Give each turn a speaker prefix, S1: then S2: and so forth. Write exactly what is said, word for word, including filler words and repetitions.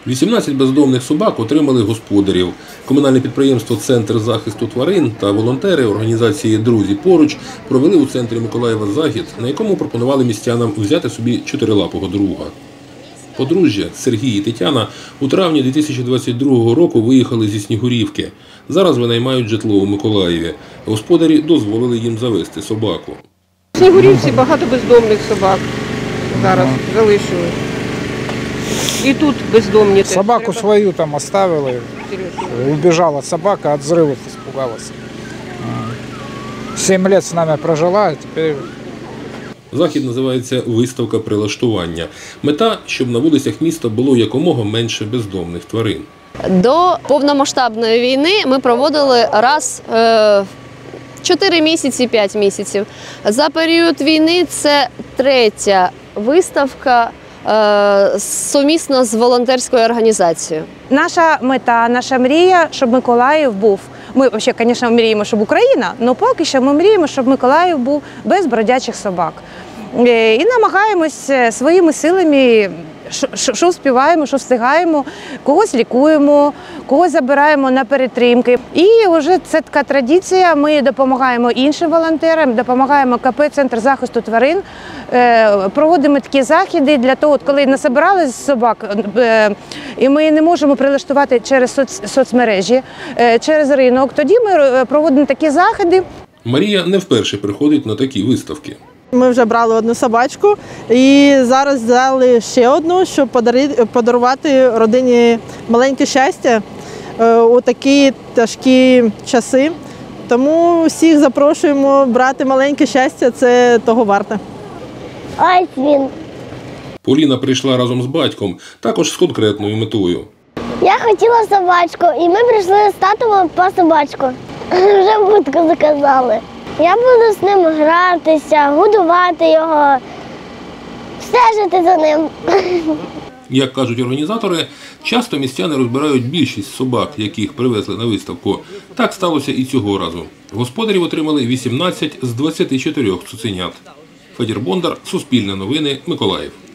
S1: вісімнадцять бездомних собак отримали господарів. Комунальне підприємство «Центр захисту тварин» та волонтери організації «Друзі поруч» провели у центрі Миколаєва захід, на якому пропонували містянам взяти собі чотирилапого друга. Подружжя Сергій і Тетяна у травні дві тисячі двадцять другого року виїхали зі Снігурівки. Зараз винаймають житло у Миколаєві. Господарі дозволили їм завести собаку.
S2: В Снігурівці багато бездомних собак зараз залишили. І тут бездомні.
S3: Собаку свою там оставили, убежала собака, от взрывов испугалась. Семь лет с нами прожила, а теперь...
S1: Захід називається «Виставка прилаштування». Мета – щоб на вулицях міста було якомога менше бездомних тварин.
S4: До повномасштабної війни ми проводили раз в чотири місяці, п'ять місяців. За період війни це третя виставка сумісно з волонтерською організацією.
S5: Наша мета, наша мрія, щоб Миколаїв був. Ми, взагалі, звісно, мріємо, щоб Україна, але поки що ми мріємо, щоб Миколаїв був без бродячих собак. І намагаємось своїми силами, що встигаємо, що встигаємо, когось лікуємо, когось забираємо на перетримки. І вже це така традиція, ми допомагаємо іншим волонтерам, допомагаємо ка пе «Центр захисту тварин», проводимо такі заходи для того, коли насобирали собак, і ми не можемо прилаштувати через соцмережі, через ринок, тоді ми проводимо такі заходи.
S1: Марія не вперше приходить на такі виставки.
S6: Ми вже брали одну собачку і зараз взяли ще одну, щоб подарувати родині маленьке щастя у такі тяжкі часи. Тому всіх запрошуємо брати маленьке щастя, це того варте.
S7: Ось він.
S1: Поліна прийшла разом з батьком, також з конкретною метою.
S7: Я хотіла собачку, і ми прийшли з татом по собачку. Вже будку заказали. Я буду з ним гратися, годувати його, стежити за ним.
S1: Як кажуть організатори, часто містяни розбирають більшість собак, яких привезли на виставку. Так сталося і цього разу. Господарів отримали вісімнадцять з двадцяти чотирьох цуценят. Федір Бондар, Суспільне новини, Миколаїв.